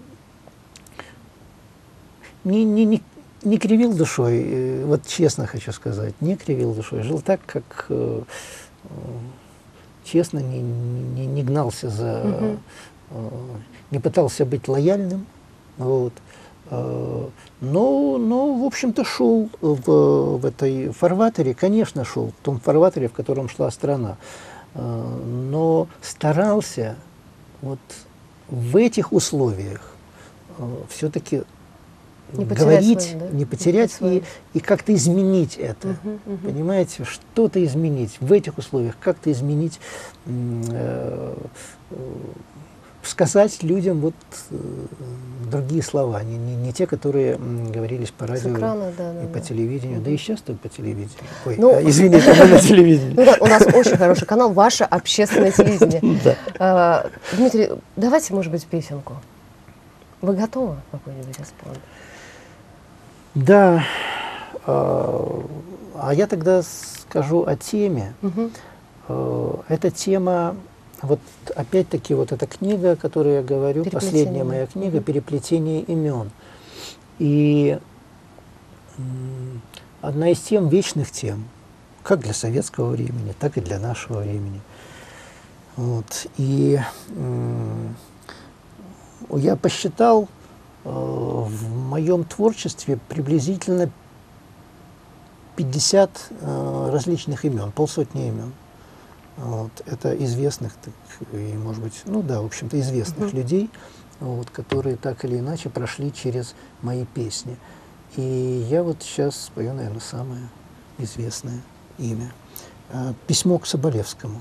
не, не, не, не кривил душой, э, вот честно хочу сказать, не кривил душой. Жил так, как... Э, честно, не, не, не гнался за, uh-huh. э, не пытался быть лояльным, вот, э, но, но, в общем-то, шел в, в этой фарватере, конечно, шел в том фарватере, в котором шла страна, э, но старался вот в этих условиях э, все-таки не говорить, свою, да? не потерять не и, и как-то изменить это. Uh-huh, uh-huh. Понимаете, что-то изменить в этих условиях, как-то изменить, э, э, сказать людям, вот, э, другие слова, не, не, не те, которые м, говорились по радио экрана, да, да, и по да. телевидению, да и сейчас только по телевидению. Ой, Ну, а, извините, мы на телевидении. Ну да, у нас очень хороший канал, ваше общественное телевидение. А, Дмитрий, давайте, может быть, песенку. Вы готовы какой-нибудь исполнить? Да, а, а я тогда скажу о теме. Мгм. А, Эта тема, вот опять-таки вот эта книга, о которой я говорю, последняя моя книга, Мгм. «Переплетение имен». И м, одна из тем, вечных тем, как для советского времени, так и для нашего времени. Вот. И м, я посчитал, э, в моем творчестве приблизительно пятьдесят э, различных имен, полсотни имен. Вот. Это известных, так, и, может быть, ну да, в общем-то, известных Мгм. людей, вот, которые так или иначе прошли через мои песни. И я вот сейчас спою, наверное, самое известное имя. Э, Письмо к Соболевскому.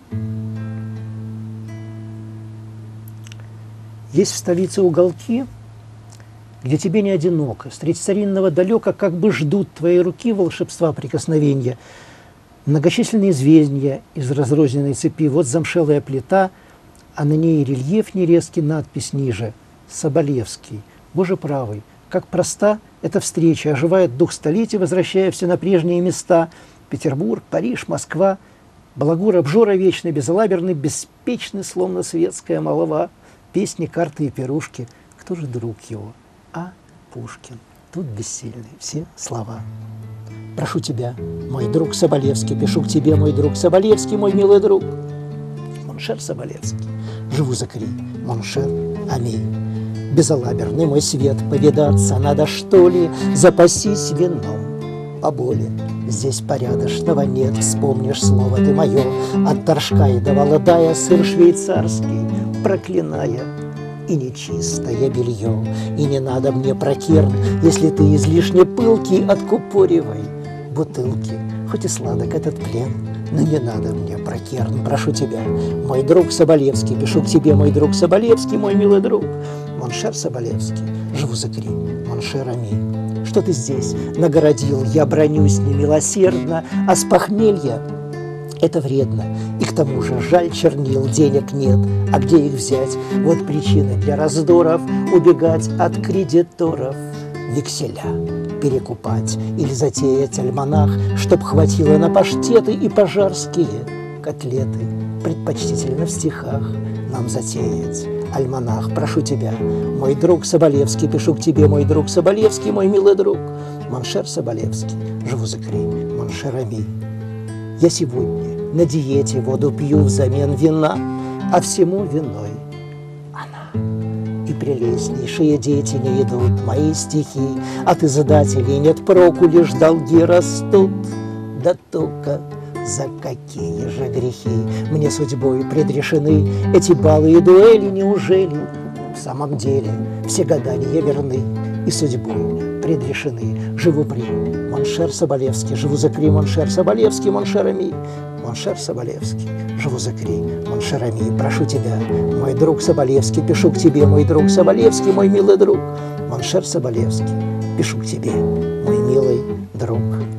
Есть в столице уголки, где тебе не одиноко, средь старинного далека как бы ждут твоей руки волшебства прикосновения. Многочисленные звенья из разрозненной цепи, вот замшелая плита, а на ней рельеф нерезкий, надпись ниже «Соболевский». Боже правый, как проста эта встреча, оживает дух столетий, возвращая все на прежние места. Петербург, Париж, Москва, балагур, обжора вечный, безалаберный, беспечный, словно светская молва. Песни, карты и пирушки. Кто же друг его? А. Пушкин. Тут бессильны все слова. Прошу тебя, мой друг Соболевский, пишу к тебе, мой друг Соболевский, мой милый друг. Моншер Соболевский, живу за Кри, Моншер, аминь. Безалаберный мой свет, повидаться надо, что ли, запасись вином поболе. Здесь порядочного нет, вспомнишь слово ты мое, от торжка и до володая сыр швейцарский, проклиная и нечистое белье. И не надо мне прокерн, если ты излишне пылкий, откупоривай бутылки. Хоть и сладок этот плен, но не надо мне прокерн, прошу тебя, мой друг Соболевский, пишу к тебе, мой друг Соболевский, мой милый друг. Моншер Соболевский, живу за Кри, Моншер, аминь. Что ты здесь нагородил, я бронюсь немилосердно, а с похмелья это вредно. И к тому же жаль чернил, денег нет, а где их взять? Вот причины для раздоров, убегать от кредиторов. Векселя перекупать или затеять альманах, чтоб хватило на паштеты и пожарские котлеты. Предпочтительно в стихах нам затеять альманах. Прошу тебя, мой друг Соболевский, пишу к тебе, мой друг Соболевский, мой милый друг. Моншер Соболевский, живу за Кри, Моншер, аминь. Я сегодня на диете воду пью взамен вина, а всему виной она. И прелестнейшие дети не идут мои стихи, от издателей нет проку, лишь долги растут. Да только за какие же грехи мне судьбой предрешены эти балы и дуэли? Неужели в самом деле все гадания верны и судьбой предрешены? Живу при Моншер Соболевский, живу за Кри, Моншер Соболевский, Моншер, аминь. Моншер Соболевский, живу за Кри, Моншер, аминь. Прошу тебя, мой друг Соболевский, пишу к тебе, мой друг Соболевский, мой милый друг. Моншер Соболевский, пишу к тебе, мой милый друг.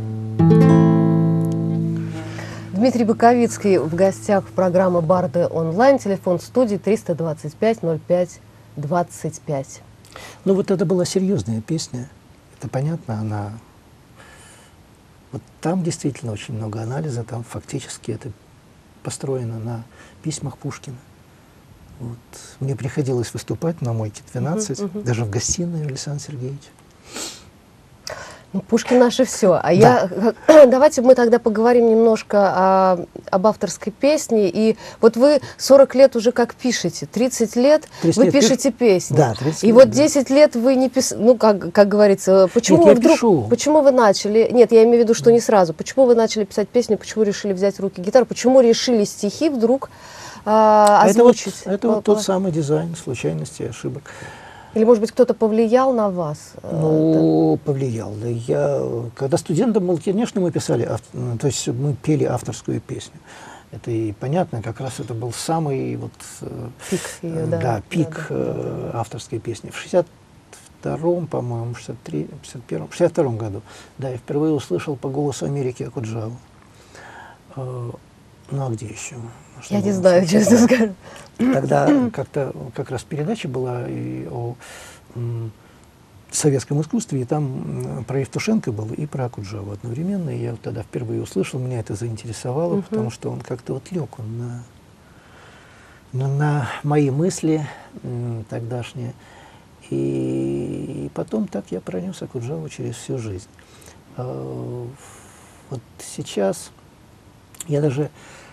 Дмитрий Боковицкий в гостях программы «Барды онлайн». Телефон студии триста двадцать пять ноль пять двадцать пять. Ну вот это была серьезная песня. Это понятно, она... Вот там действительно очень много анализа, там фактически это построено на письмах Пушкина. Вот. Мне приходилось выступать на Мойке двенадцать, Uh-huh, uh-huh. даже в гостиной Александра Сергеевича. Ну, Пушкин наше все. А Да. я давайте мы тогда поговорим немножко о, об авторской песне. И вот вы сорок лет уже как пишете, тридцать лет тридцать вы лет пишете песни. Да, тридцать И лет, вот да. десять лет вы не писали, ну, как, как говорится, почему Нет, вы я вдруг, пишу. почему вы начали, нет, я имею в виду, что не сразу, почему вы начали писать песни, почему решили взять в руки гитару, почему решили стихи вдруг а, Это вот, озвучить? это вот тот самый дизайн случайностей, ошибок. Или, может быть, кто-то повлиял на вас? Ну, повлиял. Да. Я, когда студентом был, конечно, мы писали, ав- ну, то есть мы пели авторскую песню. Это и понятно, как раз это был самый вот, пик, ее, да. Да, пик да, да. э, авторской песни. В шестьдесят втором, по-моему, шестьдесят третьем, шестьдесят первом, шестьдесят втором году, да, я впервые услышал по «Голосу Америки» Окуджаву. Э, ну а где еще? Что я не было? знаю, честно скажу. Тогда как-то как раз передача была и о м, советском искусстве, и там м, про Евтушенко был, и про Окуджаву одновременно. И я вот тогда впервые услышал, меня это заинтересовало, Мгм. потому что он как-то вот лег он на, на, на мои мысли м, тогдашние. И, и потом так я пронес Окуджаву через всю жизнь. А, вот сейчас я даже...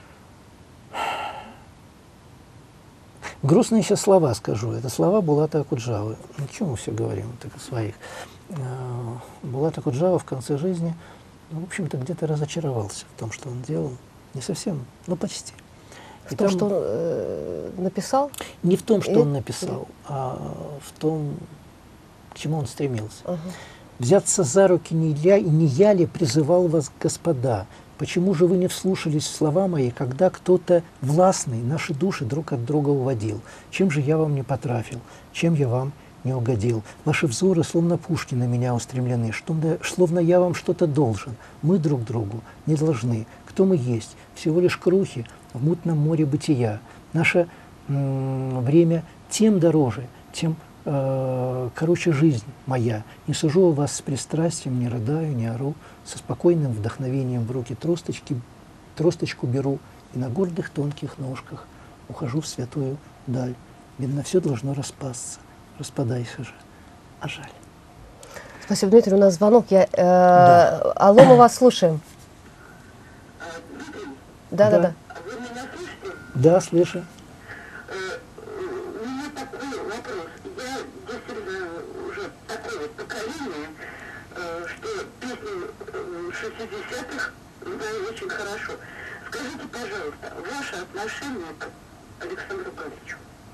Грустные сейчас слова скажу. Это слова Булата Окуджавы. Ну, чего мы все говорим так о своих? А, Булат Окуджава в конце жизни, ну, в общем-то, где-то разочаровался в том, что он делал. Не совсем, но почти. В И том, там что он э, написал? не в том, что И- он написал, а в том, к чему он стремился. Ага. «Взяться за руки не я, и не я ли призывал вас, господа? Почему же вы не вслушались в слова мои, когда кто-то властный наши души друг от друга уводил? Чем же я вам не потрафил? Чем я вам не угодил? Ваши взоры, словно пушки, на меня устремлены, что, словно я вам что-то должен. Мы друг другу не должны. Кто мы есть? Всего лишь крухи в мутном море бытия. Наше м, время тем дороже, тем э, короче жизнь моя. Не сужу вас с пристрастием, не рыдаю, не ору. Со спокойным вдохновением в руки тросточки, тросточку беру и на гордых тонких ножках ухожу в святую даль. Бедно все должно распасться. Распадайся же, а жаль». Спасибо, Дмитрий. У нас звонок. Я, э, Да. Алло, мы вас слушаем. А, Дмитрий, Да, да, Да. да. а вы меня слышите? Да, слышу. Э, У меня такой вопрос. Я действительно уже такое вот поколение, э, что песни э, шестидесятых знаю очень хорошо. Скажите, пожалуйста, ваше отношение к Александру Галичу?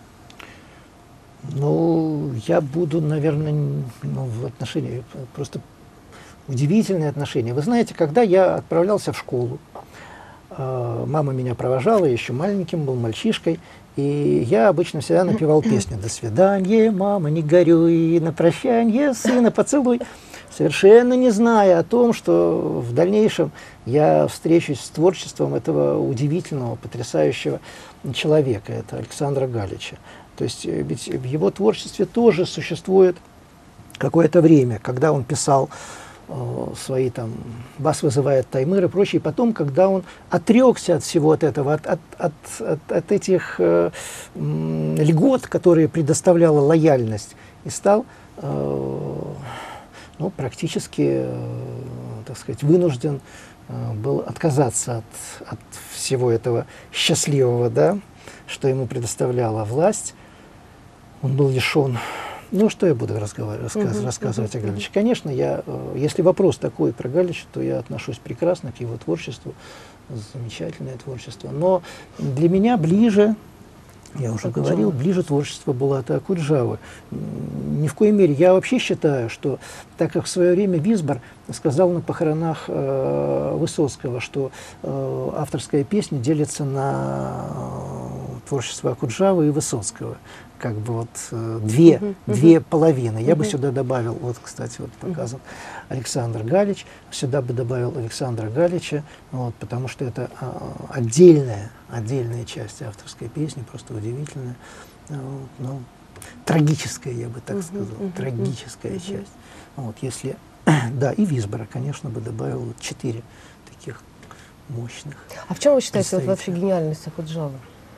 Ну, я буду, наверное, ну, в отношении, просто удивительные отношения. Вы знаете, когда я отправлялся в школу, э, мама меня провожала, я еще маленьким был, мальчишкой, и я обычно всегда напевал песню «До свидания, мама, не горюй, на прощанье, сына, поцелуй», совершенно не зная о том, что в дальнейшем я встречусь с творчеством этого удивительного, потрясающего человека, это Александра Галича. То есть ведь в его творчестве тоже существует какое-то время, когда он писал э, свои там «Вас вызывает Таймыр» и прочее, и потом, когда он отрекся от всего от этого, от, от, от, от, от этих э, м, льгот, которые предоставляла лояльность, и стал э, ну, практически, э, так сказать, вынужден э, был отказаться от, от всего этого счастливого, да, что ему предоставляла власть. Он был лишен. Ну, что я буду разговаривать, рассказ, Uh-huh, рассказывать uh-huh, о Галиче? Конечно, я, э, если вопрос такой про Галича, то я отношусь прекрасно к его творчеству, замечательное творчество. Но для меня ближе, я уже Окуджава. говорил, ближе творчество Булата Окуджавы. Ни в коей мере. Я вообще считаю, что, так как в свое время Висбор сказал на похоронах э, Высоцкого, что э, авторская песня делится на э, творчество Окуджавы и Высоцкого. Как бы вот э, две, Uh-huh, две uh-huh. половины. Я бы Uh-huh. сюда добавил, вот, кстати, вот показан Александр Галич, сюда бы добавил Александра Галича, вот, потому что это э, отдельная, отдельная часть авторской песни, просто удивительная, вот, ну, трагическая, я бы так Uh-huh, сказал, uh-huh, трагическая uh-huh. часть. Вот, если, да, и Висбора, конечно, бы добавил вот четыре таких мощных. А в чем вы считаете вот вообще представителя. гениальность Окуджавы?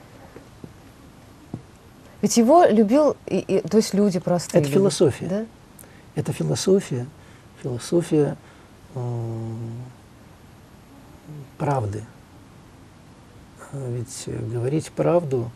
Ведь его любил, и, и, то есть люди простые. Это люди, философия. Да? Это философия, философия э, правды. А ведь э, говорить правду,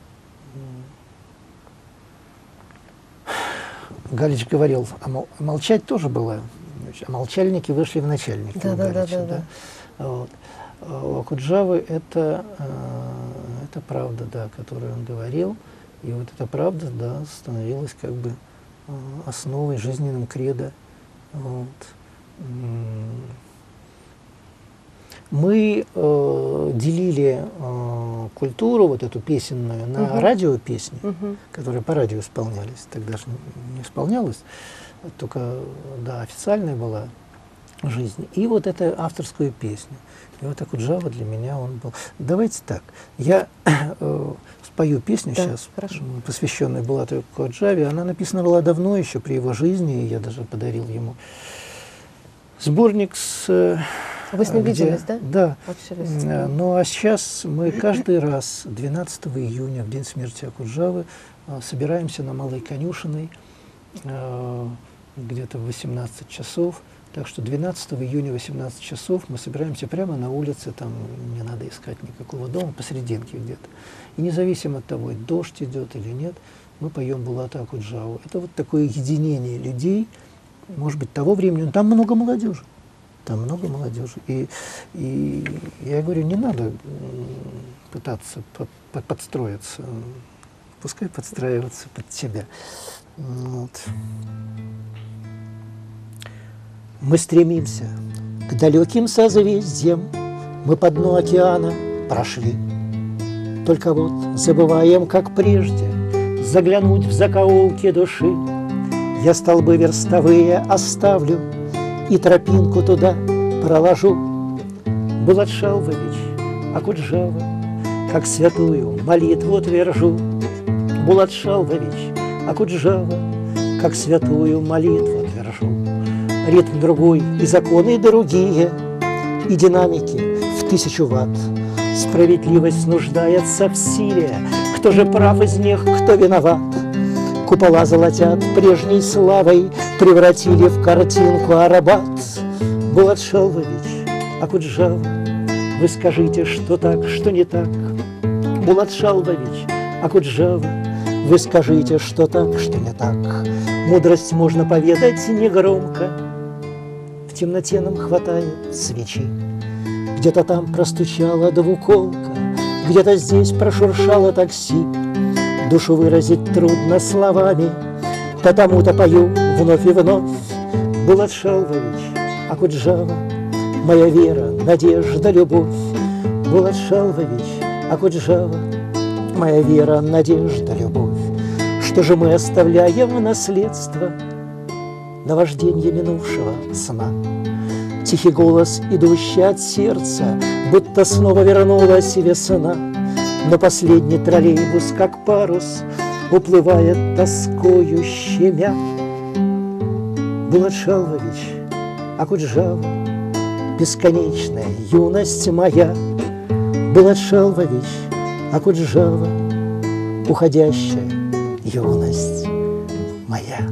э, Галич говорил, а мол, молчать тоже было, а молчальники вышли в начальники Да, у да, да, Галича, да, да? да. Вот. А у Окуджавы это, э, это правда, да, которую он говорил. И вот эта правда, да, становилась как бы э, основой, жизненным кредо. Вот. М, Мы э, делили э, культуру, вот эту песенную, на Мгм. радиопесни, Мгм. которые по радио исполнялись. Тогда же не исполнялось, только, да, официальная была жизнь. И вот эту авторскую песню. И вот Акуджава для меня он был. Давайте так, я э, спою песню Да, сейчас, хорошо. м, посвященную Булату Акуджаве. Она написана была давно, еще при его жизни, и я даже подарил ему сборник с... э, Вы с ним где- виделись, да? Да. Общались. М, Ну а сейчас мы каждый раз двенадцатого июня, в день смерти Акуджавы, э, собираемся на Малой Конюшиной э, где-то в восемнадцать часов. Так что двенадцатого июня в восемнадцать часов мы собираемся прямо на улице, там не надо искать никакого дома, посерединке где-то. И независимо от того, дождь идет или нет, мы поем Булата Акуджаву. Это вот такое единение людей, может быть, того времени. Там много молодежи. Там много молодежи. И, и я говорю, не надо м, пытаться под- под- подстроиться. Пускай подстраиваться под тебя. Вот. Мы стремимся к далеким созвездиям, мы по дну океана прошли. Только вот забываем, как прежде, заглянуть в закоулки души. Я столбы верстовые оставлю и тропинку туда проложу. Булат Шалвович Акуджава, как святую молитву твержу. Булат Шалвович Акуджава, как святую молитву твержу. Ритм другой, и законы другие, и динамики в тысячу ватт. Справедливость нуждается в силе, кто же прав из них, кто виноват. Купола золотят прежней славой, превратили в картинку Арабат. Булат Шалвович Акуджава, вы скажите, что так, что не так. Булат Шалвович Акуджава, вы скажите, что так, что не так. Мудрость можно поведать негромко, в темноте нам хватает свечи. Где-то там простучала двуколка, где-то здесь прошуршало такси. Душу выразить трудно словами, потому-то пою вновь и вновь. Булат Шалвович Акуджава, моя вера, надежда, любовь. Булат Шалвович Акуджава, моя вера, надежда, любовь. Что же мы оставляем в наследство? Наважденье минувшего сна. Тихий голос, идущий от сердца, будто снова вернулась весна. Но последний троллейбус, как парус, уплывает тоскою щемя. Булат Шалвович Акуджава, бесконечная юность моя. Булат Шалвович Акуджава, уходящая юность моя.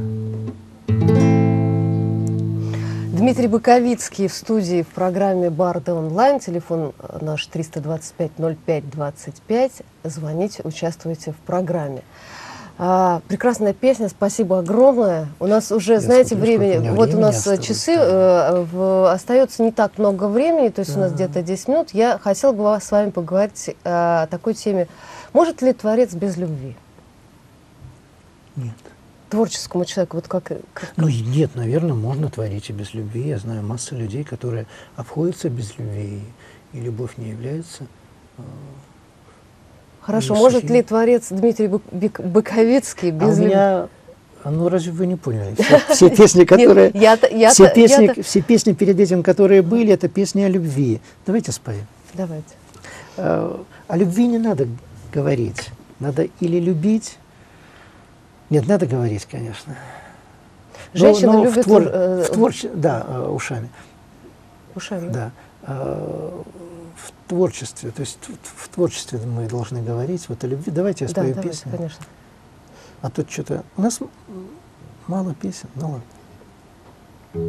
Дмитрий Боковицкий в студии в программе «Барды онлайн». Телефон наш триста двадцать пять ноль пять двадцать пять. Звоните, участвуйте в программе. А, прекрасная песня, спасибо огромное. У нас уже, Я знаете, смотрю, времени, сколько у меня вот у времени нас осталось, часы, да. э, в- остается не так много времени, то есть у нас Да. где-то десять минут. Я хотела бы с вами поговорить о такой теме. Может ли творец без любви? Нет. Творческому человеку, вот как... как- Ну и нет, наверное, можно творить и без любви. Я знаю массу людей, которые обходятся без любви, и любовь не является. э, Хорошо, не может сухим. ли творец Дмитрий Бок- Бек- Боковицкий А без у любви? меня, а ну разве вы не поняли? Все, все песни, которые, Нет, я-то- я-то- все песни, я-то- все песни перед этим, которые были, это песни о любви. Давайте споем. Давайте. Э, О любви не надо говорить, надо или любить. Нет, надо говорить, конечно. Но- Женщина но в любит твор- э, в творче- да, э, ушами. ушами. Да. Э, В творчестве, то есть в в творчестве мы должны говорить вот о любви. Давайте я Да, спою давайте, песню. конечно. А тут что-то... У нас м, мало песен, ну ладно.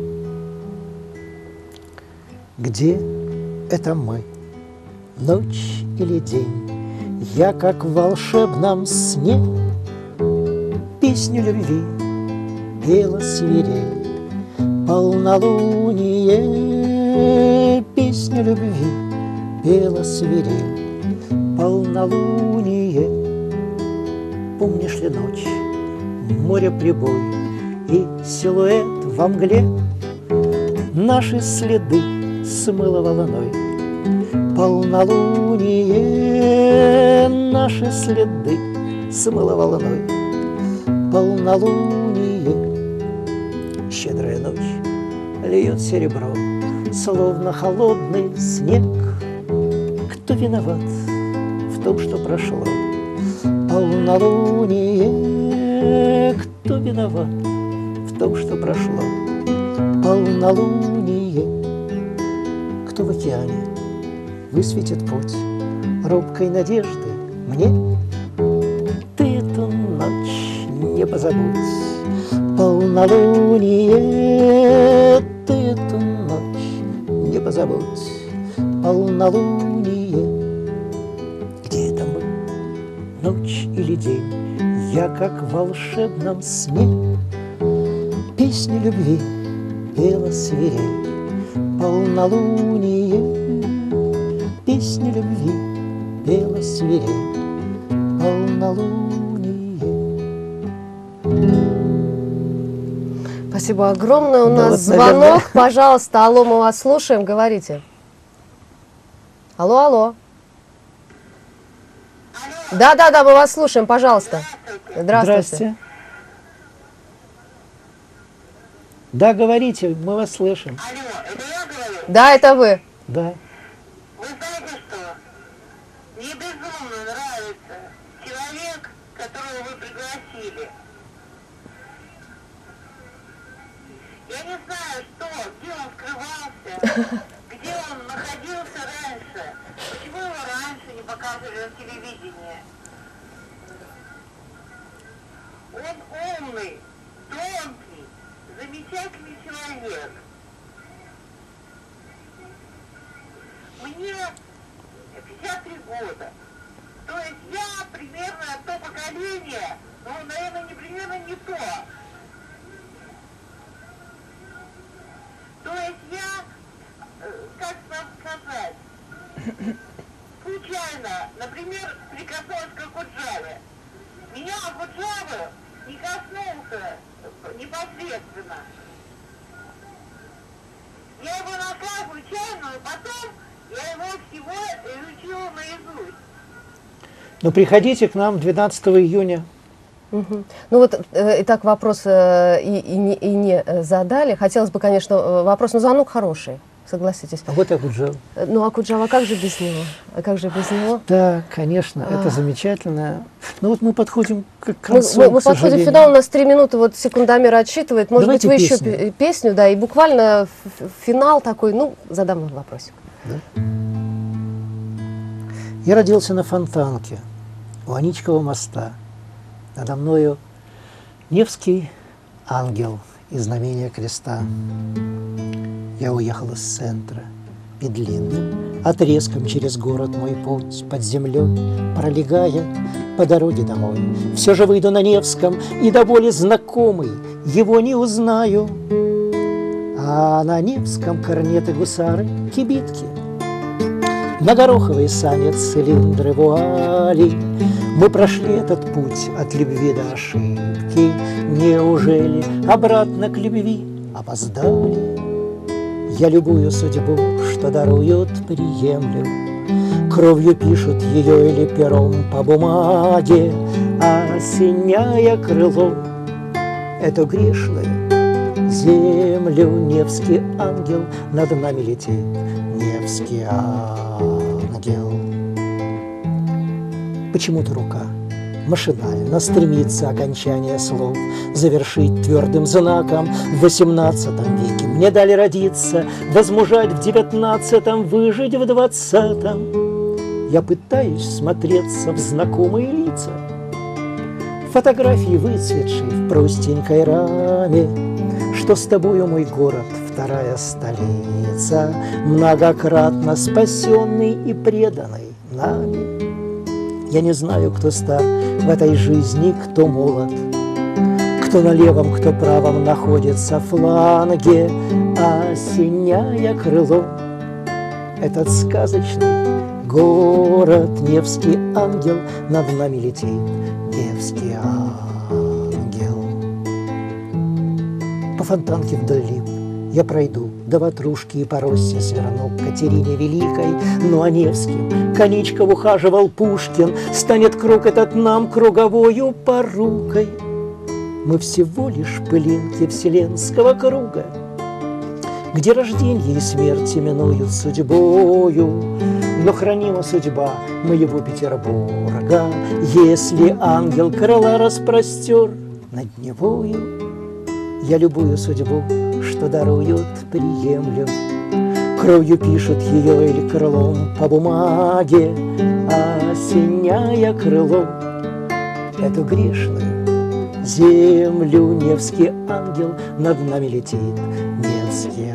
Где это мы? Ночь или день? Я как в волшебном сне песню любви пела свирель. Полнолуние, песню любви пела свирель. Полнолуние, помнишь ли ночь, море прибой и силуэт во мгле? Наши следы смыло волной Полнолуние наши следы смыло волной. Полнолуние, щедрая ночь, льет серебро, словно холодный снег. Кто виноват в том, что прошло? Полнолуние, кто виноват в том, что прошло? Полнолуние, кто в океане высветит путь робкой надежды мне? Ты эту ночь не позабудь. Полнолуние, ты эту ночь не позабудь. Полнолуние, где это мы, ночь или день? Я как в волшебном сне песни любви пела свирель. Полнолуние, песни любви пела свирель. Полнолуние. Спасибо огромное. У Ну, нас вот, звонок. наверное. Пожалуйста, алло, мы вас слушаем. Говорите. Алло, алло. Да, да, да, мы вас слушаем, пожалуйста. Здравствуйте. Здрасте. Да, говорите, мы вас слышим. Алло, это я говорю? Да, это вы. Да. Вы знаете что? Мне безумно нравится человек, которого вы пригласили. Я не знаю, что, где он скрывался, где он находился раньше. Почему его раньше не показывали на телевидении? Он умный, тонкий, замечательный человек. Мне пятьдесят три года. То есть я примерно то поколение, ну, наверное, не примерно не то. То есть я, э, как вам сказать, случайно, например, прикоснулась к Акуджаве. Меня Акуджавы не коснулся непосредственно. Я его нашла случайно, и потом я его всего изучила наизусть. Ну, приходите к нам двенадцатого июня. Мгм. Ну вот, э, итак, вопрос э, и, и не, и не э, задали. Хотелось бы, конечно, э, вопрос, но звонок хороший, согласитесь. А вот Акуджава. Э, Ну, Акуджава, как же без него? А как же без него? Да, конечно, А. это замечательно. Ну вот мы подходим к Мы, концу, мы- к мы подходим к сожалению. финалу, у нас три минуты, вот секундомер отсчитывает. Может Давайте быть, вы еще песню. пе- песню, да, и буквально ф- ф- финал такой, ну, задам вам вопросик. Я родился на Фонтанке, у Аничкова моста. Надо мною Невский ангел и знамение креста. Я уехал из центра и длинным отрезком через город мой путь под землей пролегая по дороге домой. Все же выйду на Невском и до боли знакомый его не узнаю. А на Невском корнеты гусары, кибитки, на гороховой сане цилиндры вуали. Мы прошли этот путь от любви до ошибки. Неужели обратно к любви опоздали? Я любую судьбу, что даруют, приемлю. Кровью пишут ее или пером по бумаге, осеняя крылом эту грешную землю. Невский ангел над нами летит, Невский ангел. Почему-то рука машинально стремится окончание слов завершить твердым знаком в восемнадцатом веке. Мне дали родиться, возмужать в девятнадцатом, выжить в двадцатом. Я пытаюсь смотреться в знакомые лица, фотографии выцветшие в простенькой раме. Что с тобою, мой город, вторая столица, многократно спасенный и преданный нами. Я не знаю, кто стар в этой жизни, кто молод, кто на левом, кто правом находится фланге, осеняя крылом этот сказочный город. Невский ангел над нами летит, Невский ангел. По Фонтанке вдоль лип я пройду да ватрушки и по росе свернул к Катерине Великой. Ну а Невским коничков ухаживал Пушкин, станет круг этот нам круговою порукой. Мы всего лишь пылинки вселенского круга, где рождение и смерть именуют судьбою. Но хранима судьба моего Петербурга, если ангел крыла распростер над Невою. Я любую судьбу, что даруют, приемлю. Кровью пишут ее или крылом по бумаге, осеняя крылом эту грешную землю. Невский ангел над нами летит, Невский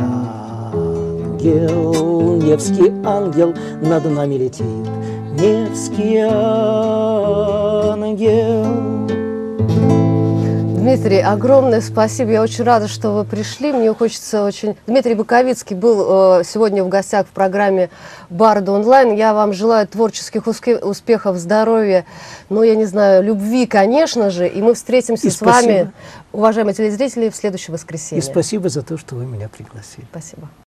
ангел, Невский ангел над нами летит, Невский ангел. Дмитрий, огромное спасибо. Я очень рада, что вы пришли. Мне хочется очень... Дмитрий Боковицкий был э, сегодня в гостях в программе «Барды онлайн». Я вам желаю творческих уске- успехов, здоровья, ну, я не знаю, любви, конечно же. И мы встретимся И с спасибо. вами, уважаемые телезрители, в следующее воскресенье. И спасибо за то, что вы меня пригласили. Спасибо.